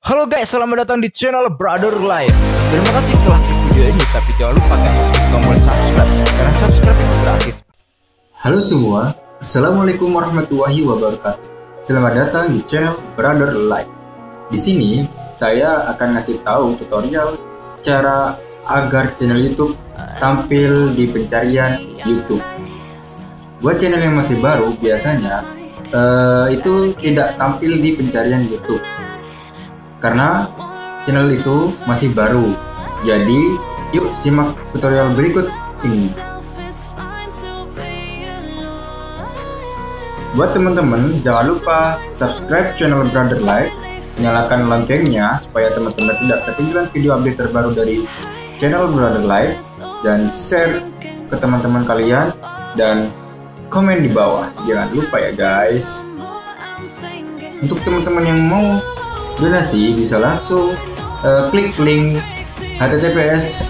Halo guys, selamat datang di channel Brother Life. Terima kasih telah klik video ini, tapi jangan lupa guys, klik tombol subscribe karena subscribe itu gratis. Halo semua, Assalamualaikum warahmatullahi wabarakatuh. Selamat datang di channel Brother Life. Di sini saya akan ngasih tahu tutorial cara agar channel YouTube tampil di pencarian YouTube. Buat channel yang masih baru, biasanya itu tidak tampil di pencarian YouTube karena channel itu masih baru. Jadi yuk simak tutorial berikut ini. Buat teman-teman, jangan lupa subscribe channel Brother Life, nyalakan loncengnya supaya teman-teman tidak ketinggalan video update terbaru dari channel Brother Life, dan share ke teman-teman kalian dan komen di bawah. Jangan lupa ya guys. Untuk teman-teman yang mau donasi bisa langsung klik link https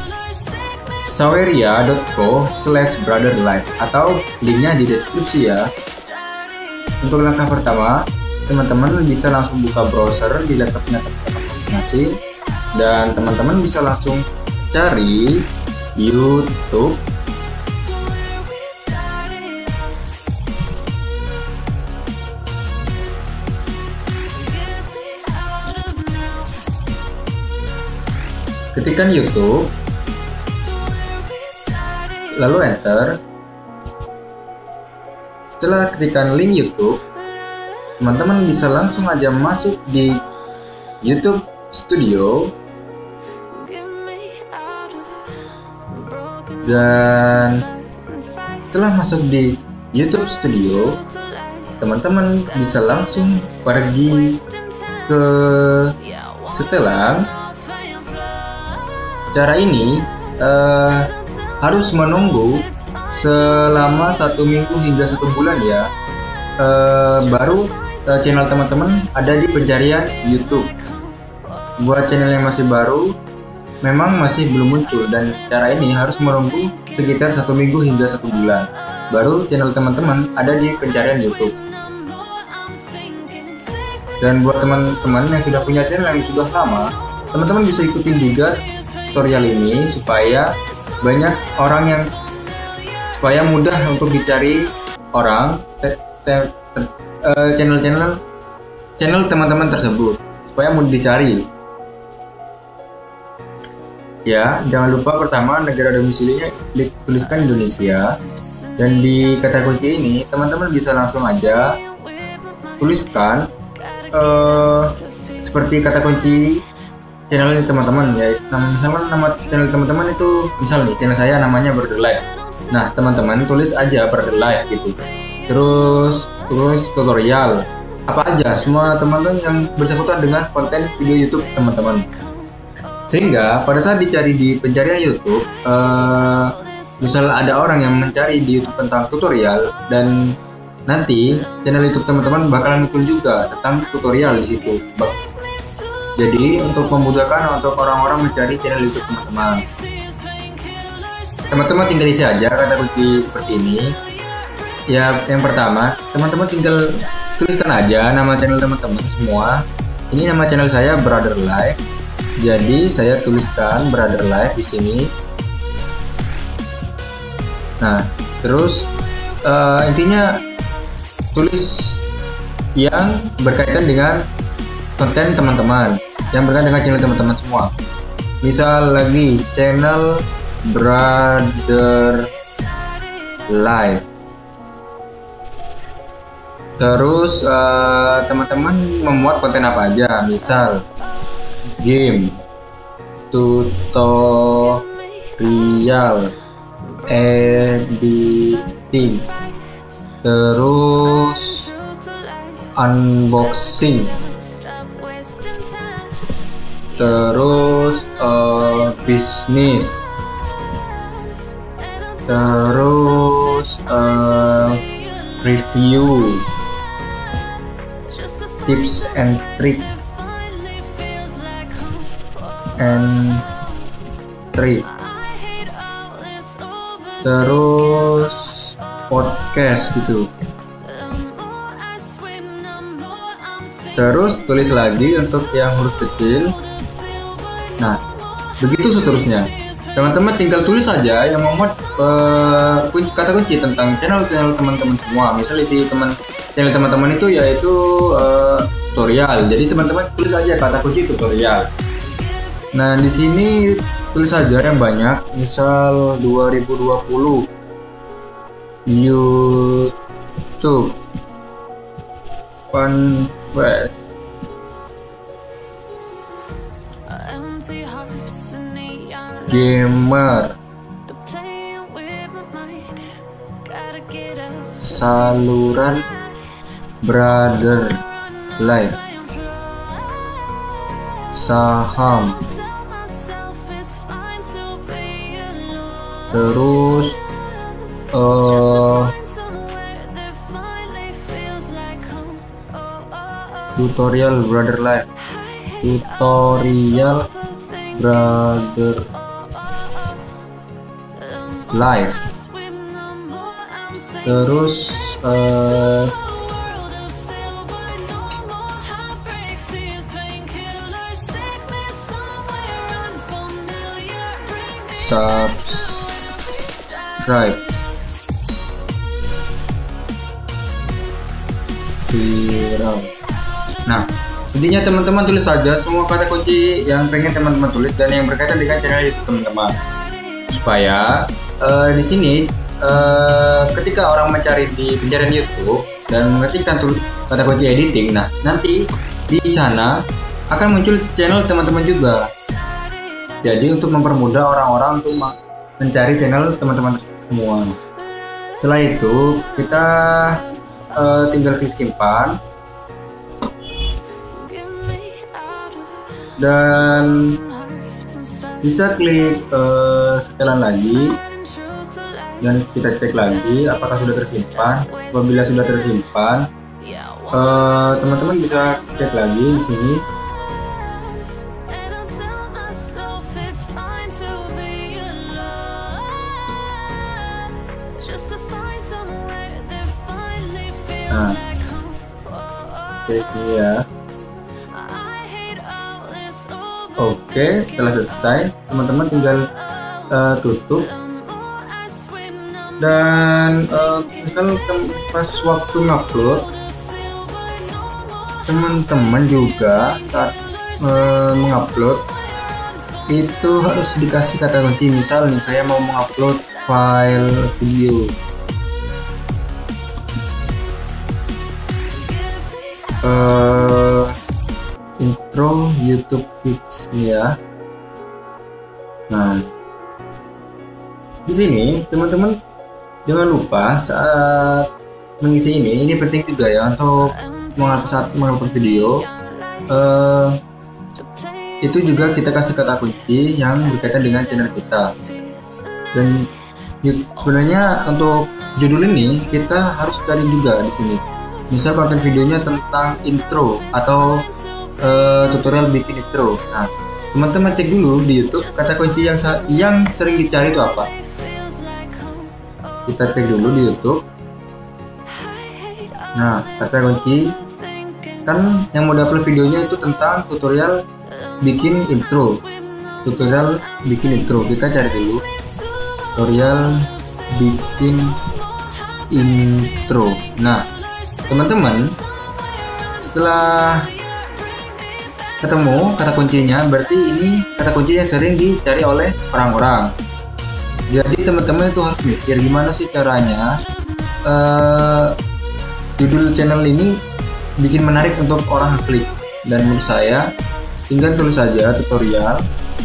saweria.co/brotherlife atau linknya di deskripsi ya. Untuk langkah pertama, teman-teman bisa langsung buka browser di laptopnya masing-masing dan teman-teman bisa langsung cari YouTube. Ketikkan YouTube, lalu enter. Setelah ketikkan link YouTube, teman-teman bisa langsung aja masuk di YouTube Studio, dan setelah masuk di YouTube Studio, teman-teman bisa langsung pergi ke setelan. Cara ini harus menunggu selama 1 minggu hingga 1 bulan ya, baru channel teman-teman ada di pencarian YouTube. Buat channel yang masih baru memang masih belum muncul, dan cara ini harus menunggu sekitar 1 minggu hingga 1 bulan baru channel teman-teman ada di pencarian YouTube. Dan buat teman-teman yang sudah punya channel yang sudah lama, teman-teman bisa ikutin juga tutorial ini supaya banyak orang supaya mudah untuk dicari orang channel teman-teman tersebut, supaya mudah dicari ya. Jangan lupa pertama negara domisilinya tuliskan Indonesia, dan di kata kunci ini teman-teman bisa langsung aja tuliskan seperti kata kunci channel teman-teman ya. Misalkan nama channel teman-teman itu, misal nih channel saya namanya Brother Life. Nah, teman-teman tulis aja Brother Life gitu. Terus tutorial apa aja, semua teman-teman yang bersangkutan dengan konten video YouTube teman-teman. Sehingga pada saat dicari di pencarian YouTube, misal ada orang yang mencari di YouTube tentang tutorial, dan nanti channel YouTube teman-teman bakalan muncul juga tentang tutorial di situ. Jadi untuk memudahkan untuk orang-orang mencari channel YouTube teman-teman, teman-teman tinggal isi aja kata kunci seperti ini ya. Yang pertama, teman-teman tinggal tuliskan aja nama channel teman-teman semua. Ini nama channel saya Brother Life, jadi saya tuliskan Brother Life di sini. Nah, terus intinya tulis yang berkaitan dengan konten teman-teman, yang berkaitan dengan channel teman-teman semua. Misal lagi channel Brother Life. Terus teman-teman memuat konten apa aja, misal game, tutorial, editing, terus unboxing, terus bisnis, terus review, tips and trick terus podcast gitu. Terus tulis lagi untuk yang huruf kecil. Nah, begitu seterusnya. Teman-teman tinggal tulis saja yang memuat kata kunci tentang channel teman-teman semua. Misal isi channel teman-teman itu yaitu tutorial. Jadi teman-teman tulis saja kata kunci tutorial. Nah, di sini tulis saja yang banyak. Misal 2020 YouTube Fanfest Gamer Saluran Brother Life Saham. Terus tutorial Brother Life, tutorial Brother Life. Terus subscribe viral. Nah, intinya teman-teman tulis saja semua kata kunci yang pengen teman-teman tulis dan yang berkaitan dengan channel YouTube teman-teman, supaya di sini ketika orang mencari di pencarian YouTube dan mengetikkan kata kunci editing, nah nanti di sana akan muncul channel teman-teman juga. Jadi untuk mempermudah orang-orang untuk mencari channel teman-teman semua. Setelah itu kita tinggal klik simpan dan bisa klik setelan lagi dan kita cek lagi apakah sudah tersimpan. Apabila sudah tersimpan, teman-teman bisa cek lagi di sini. Nah, cek ya. Oke, setelah selesai, teman-teman tinggal tutup. Dan misal pas waktu ngupload, teman-teman juga saat mengupload itu harus dikasih kata kunci. Misal nih, saya mau mengupload file video. Intro YouTube Fix ya. Nah, di sini teman-teman jangan lupa saat mengisi ini penting juga ya untuk saat mengupload video. Itu juga kita kasih kata kunci yang berkaitan dengan channel kita. Dan sebenarnya untuk judul ini kita harus cari juga di sini. Misal konten videonya tentang intro atau tutorial bikin intro. Nah, teman-teman cek dulu di YouTube kata kunci yang sering dicari itu apa. Kita cek dulu di YouTube. Nah, kata kunci kan yang mau upload videonya itu tentang tutorial bikin intro. Tutorial bikin intro. Kita cari dulu tutorial bikin intro. Nah, teman-teman setelah ketemu kata kuncinya, berarti ini kata kunci yang sering dicari oleh orang-orang. Jadi teman-teman itu harus mikir gimana sih caranya judul channel ini bikin menarik untuk orang klik. Dan menurut saya tinggal tulis saja tutorial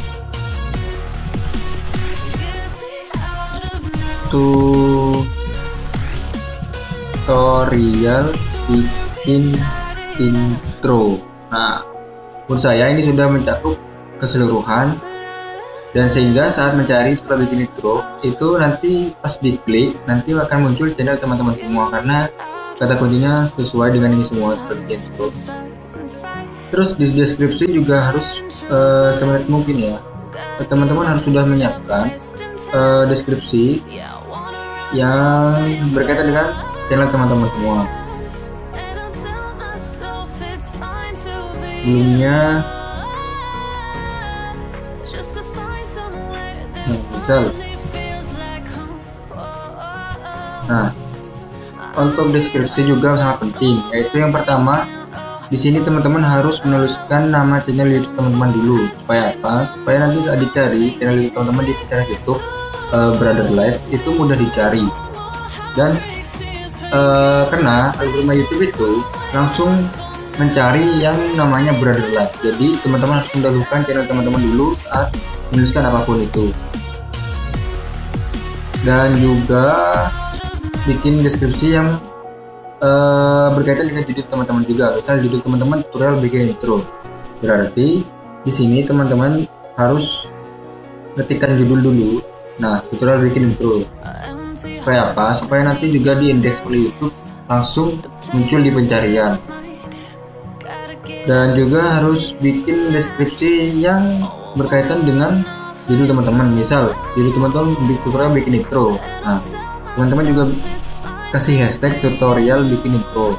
bikin intro. Nah, menurut saya ini sudah mencakup keseluruhan, dan sehingga saat mencari tutorial bikin intro itu nanti pas diklik nanti akan muncul channel teman-teman semua karena kata kuncinya sesuai dengan ini semua seperti intro. Terus di deskripsi juga harus semenarik mungkin ya, teman-teman harus sudah menyiapkan deskripsi yang berkaitan dengan channel teman-teman semua. sebelumnya. Misal, nah untuk deskripsi juga sangat penting, yaitu yang pertama di sini teman-teman harus menuliskan nama channel YouTube teman-teman dulu. Supaya apa? Supaya nanti saat dicari channel YouTube teman-teman di channel YouTube Brother Life itu mudah dicari. Dan karena algoritma YouTube itu langsung mencari yang namanya Brother Life. Jadi teman-teman harus mendahulukan channel teman-teman dulu saat menuliskan apapun itu. Dan juga bikin deskripsi yang berkaitan dengan judul teman-teman juga. Misal judul teman-teman tutorial bikin intro. Berarti di sini teman-teman harus ketikkan judul dulu. Nah, tutorial bikin intro. Supaya apa? Supaya nanti juga di indeks oleh YouTube langsung muncul di pencarian. Dan juga harus bikin deskripsi yang berkaitan dengan judul teman-teman. Misal judul teman-teman tutorial bikin intro. Nah, teman-teman juga kasih hashtag tutorial bikin intro.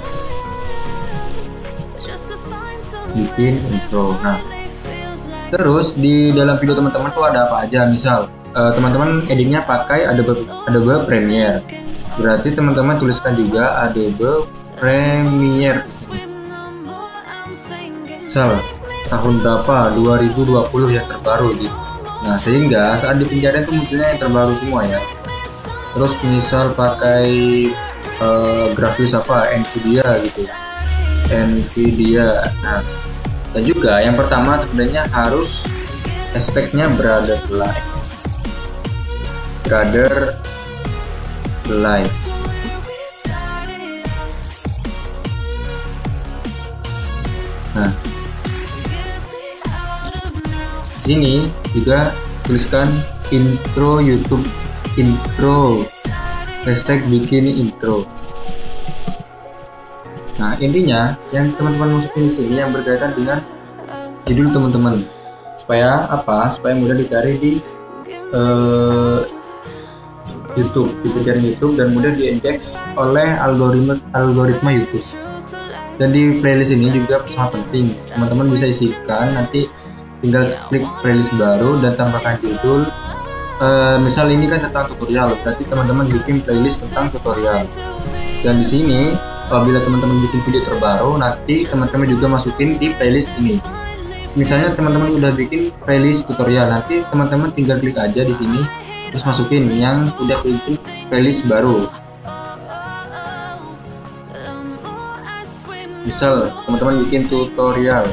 Bikin intro. Nah, terus di dalam video teman-teman tuh ada apa aja? Misal teman-teman editnya pakai Adobe Premiere. Berarti teman-teman tuliskan juga Adobe Premiere di sini. Misal tahun berapa? 2020 yang terbaru gitu. Nah, sehingga saat di pencarian itu munculnya yang terbaru semua ya. Terus misal pakai grafis apa, Nvidia gitu, Nvidia. Nah, dan juga yang pertama sebenarnya harus hashtagnya Brother Life. Brother Life. Nah, sini juga tuliskan intro YouTube, intro, hashtag bikin intro. Nah, intinya yang teman-teman masukin di sini yang berkaitan dengan judul teman-teman. Supaya apa? Supaya mudah dicari di YouTube, di pencarian YouTube, dan mudah diindeks oleh algoritma YouTube. Dan di playlist ini juga sangat penting. Teman-teman bisa isikan, nanti tinggal klik playlist baru dan tambahkan judul. Misal ini kan tentang tutorial, berarti teman-teman bikin playlist tentang tutorial. Dan di sini apabila teman-teman bikin video terbaru, nanti teman-teman juga masukin di playlist ini. Misalnya teman-teman udah bikin playlist tutorial, nanti teman-teman tinggal klik aja di sini, terus masukin yang udah bikin playlist baru. Misal teman-teman bikin tutorial,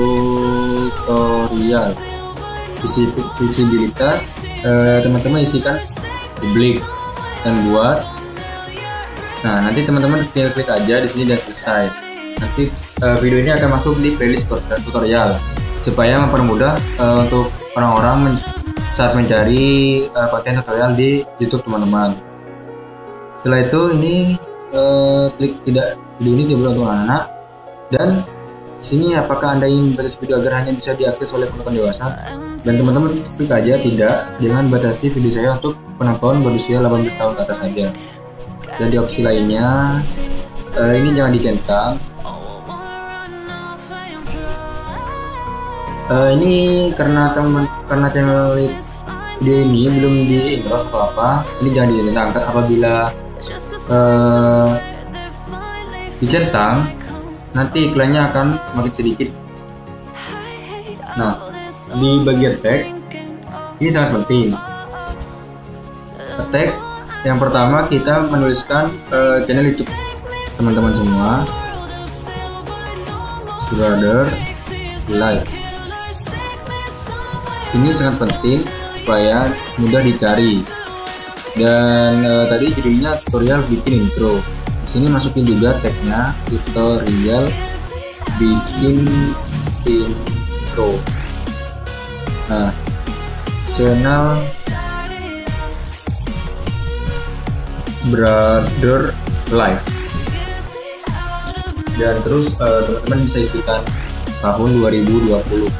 visibilitas, teman-teman isikan publik dan buat. Nah, nanti teman-teman tinggal klik aja di sini dan selesai. Nanti video ini akan masuk di playlist tutorial supaya mempermudah untuk orang-orang saat mencari konten tutorial di YouTube teman-teman. Setelah itu ini klik tidak, video ini tidak untuk anak-anak. Dan sini apakah Anda ingin membatasi video agar hanya bisa diakses oleh penonton dewasa? Dan teman-teman klik aja tidak, jangan batasi video saya untuk penonton berusia 18 tahun ke atas saja. Dan di opsi lainnya ini jangan dicentang. Ini karena channel video ini belum di endorse atau apa, ini jangan dicentang. Apabila dicentang, nanti iklannya akan semakin sedikit. Nah, di bagian tag ini sangat penting. Tag yang pertama kita menuliskan channel YouTube teman-teman semua, Brother Life. Ini sangat penting supaya mudah dicari. Dan tadi judulnya tutorial bikin intro. Di sini masukin juga tagnya tutorial bikin intro. Nah, channel Brother Life. Dan terus teman-teman bisa isikan tahun 2020.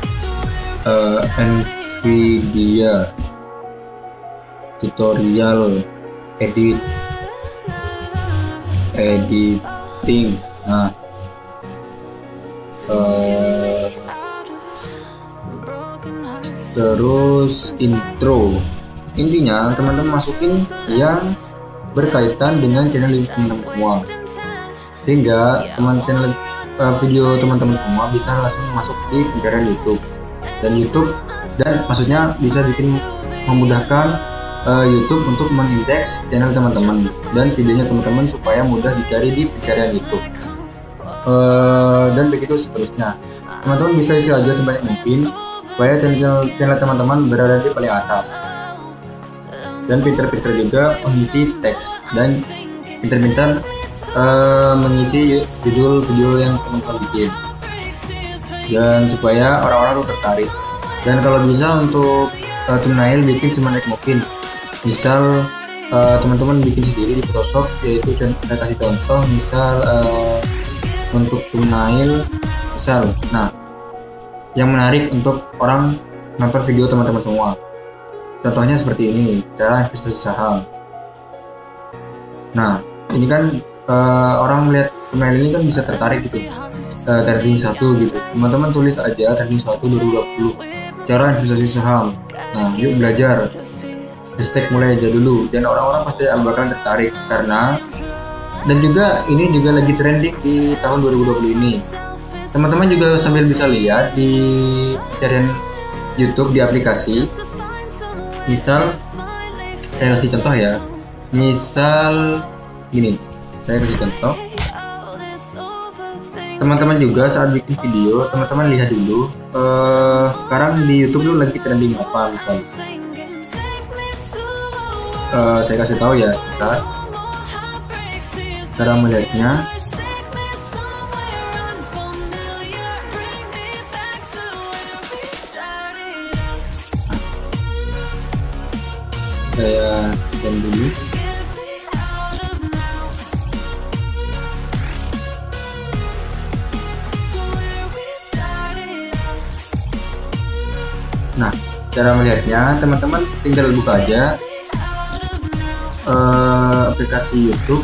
Nvidia tutorial editing. Nah, terus intro. Intinya teman-teman masukin yang berkaitan dengan channel teman-teman semua, sehingga video teman-teman semua bisa langsung masuk di pencarian YouTube, dan maksudnya bisa bikin memudahkan YouTube untuk mengindeks channel teman-teman dan videonya teman-teman supaya mudah dicari di pencarian YouTube, dan begitu seterusnya. Teman-teman bisa isi aja sebanyak mungkin supaya channel teman-teman berada di paling atas, dan pinter-pinter juga mengisi teks dan pinter-pinter mengisi judul video yang teman-teman bikin, dan supaya orang-orang tuh tertarik. Dan kalau bisa untuk thumbnail bikin semenarik mungkin. Misal teman-teman bikin sendiri di Photoshop, yaitu saya kasih contoh misal untuk thumbnail misal, nah yang menarik untuk orang nonton video teman-teman semua. Contohnya seperti ini, cara investasi saham. Nah ini kan orang melihat thumbnail ini kan bisa tertarik gitu, trending 1 gitu. Teman-teman tulis aja trending 1 2020 cara investasi saham. Nah yuk belajar, hashtag mulai aja dulu, dan orang-orang pasti bakal tertarik karena, dan juga ini juga lagi trending di tahun 2020 ini. Teman-teman juga sambil bisa lihat di pencarian YouTube di aplikasi. Misal saya kasih contoh ya, misal gini, saya kasih contoh. Teman-teman juga saat bikin video, teman-teman lihat dulu sekarang di YouTube tuh lagi trending apa misal. Saya kasih tahu ya sebentar cara melihatnya. Saya jam dulu. Nah, cara melihatnya teman-teman tinggal buka aja aplikasi YouTube.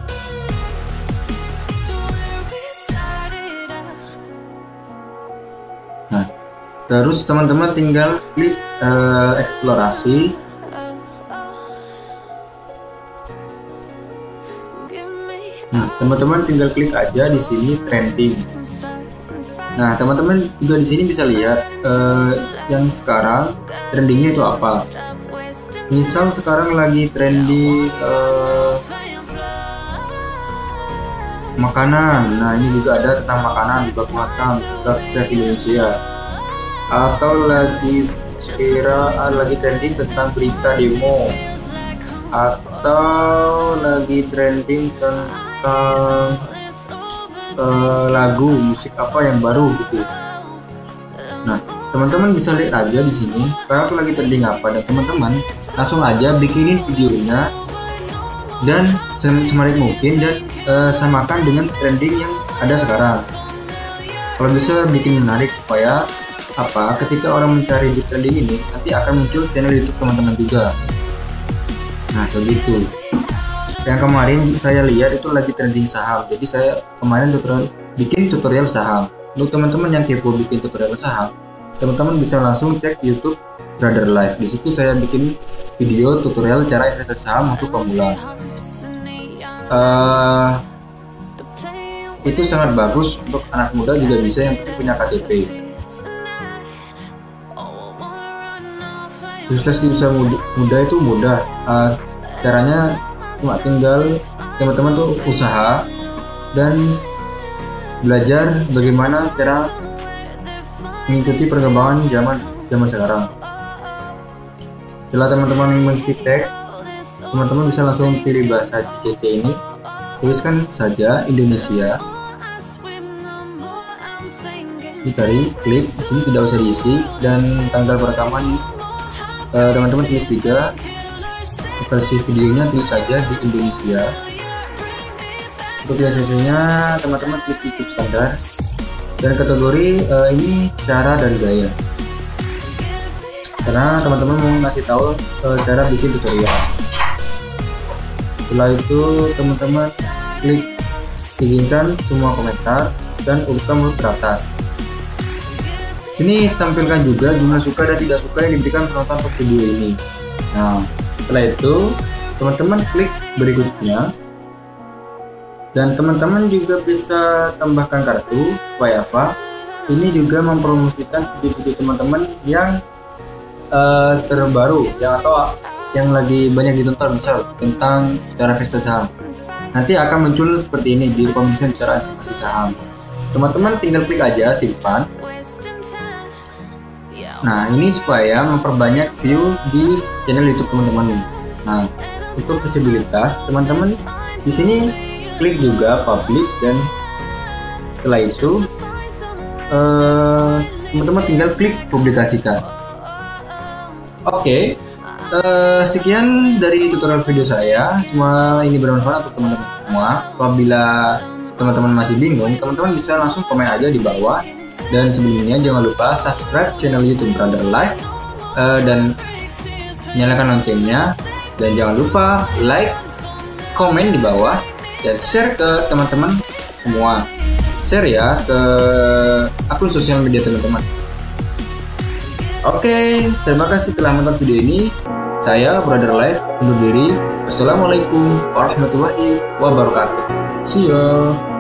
Nah, terus teman-teman tinggal klik eksplorasi. Nah, teman-teman tinggal klik aja di sini trending. Nah, teman-teman juga di sini bisa lihat yang sekarang trendingnya itu apa. Misal sekarang lagi trending makanan. Nah ini juga ada tentang makanan, bak makan, bak chef Indonesia. Atau lagi lagi trending tentang berita demo, atau lagi trending tentang lagu musik apa yang baru gitu. Nah teman-teman bisa lihat aja di sini kalau lagi trending apa, dan teman-teman langsung aja bikinin videonya dan semakin mungkin, dan samakan dengan trending yang ada sekarang. Kalau bisa bikin menarik supaya apa, ketika orang mencari di trending ini nanti akan muncul channel YouTube teman-teman juga. Nah begitu. Yang kemarin saya lihat itu lagi trending saham, jadi saya kemarin bikin tutorial saham. Untuk teman-teman yang kepo bikin tutorial saham, teman-teman bisa langsung cek YouTube Brother Life. Di situ saya bikin video tutorial cara investasi saham untuk pemula. Itu sangat bagus untuk anak muda juga bisa yang punya KTP. Sukses di usaha muda itu mudah. Caranya cuma tinggal teman-teman tuh usaha dan belajar bagaimana cara mengikuti perkembangan zaman sekarang. Setelah teman-teman mengisi tag, teman-teman bisa langsung pilih bahasa CC ini, tuliskan saja Indonesia, dicari, klik di sini, tidak usah diisi, dan tanggal perekaman teman-teman tulis juga, versi videonya tulis saja di Indonesia. Untuk CC-nya teman-teman klik YouTube standar, dan kategori ini cara dan gaya, karena teman-teman mau ngasih tahu cara bikin tutorial. Setelah itu teman-teman klik izinkan semua komentar dan urutkan ke atas. Sini tampilkan juga jumlah suka dan tidak suka yang diberikan penonton untuk video ini. Nah, setelah itu teman-teman klik berikutnya, dan teman-teman juga bisa tambahkan kartu supaya apa? Ini juga mempromosikan video-video teman-teman yang terbaru, yang lagi banyak ditonton, misal tentang cara investasi saham. Nanti akan muncul seperti ini di rekomendasi cara investasi saham. Teman-teman tinggal klik aja simpan. Nah, ini supaya memperbanyak view di channel YouTube teman-teman. Nah, untuk visibilitas, teman-teman di sini klik juga public, dan setelah itu teman-teman tinggal klik publikasikan. Oke, sekian dari tutorial video saya. Semua ini bermanfaat untuk teman-teman semua. Apabila teman-teman masih bingung, teman-teman bisa langsung komen aja di bawah. Dan sebelumnya jangan lupa subscribe channel YouTube Brother Life dan nyalakan loncengnya, dan jangan lupa like, komen di bawah, dan share ke teman-teman semua. Share ya ke akun sosial media teman-teman. Oke, terima kasih telah menonton video ini. Saya Brother Life undur diri. Wassalamualaikum warahmatullahi wabarakatuh. See you.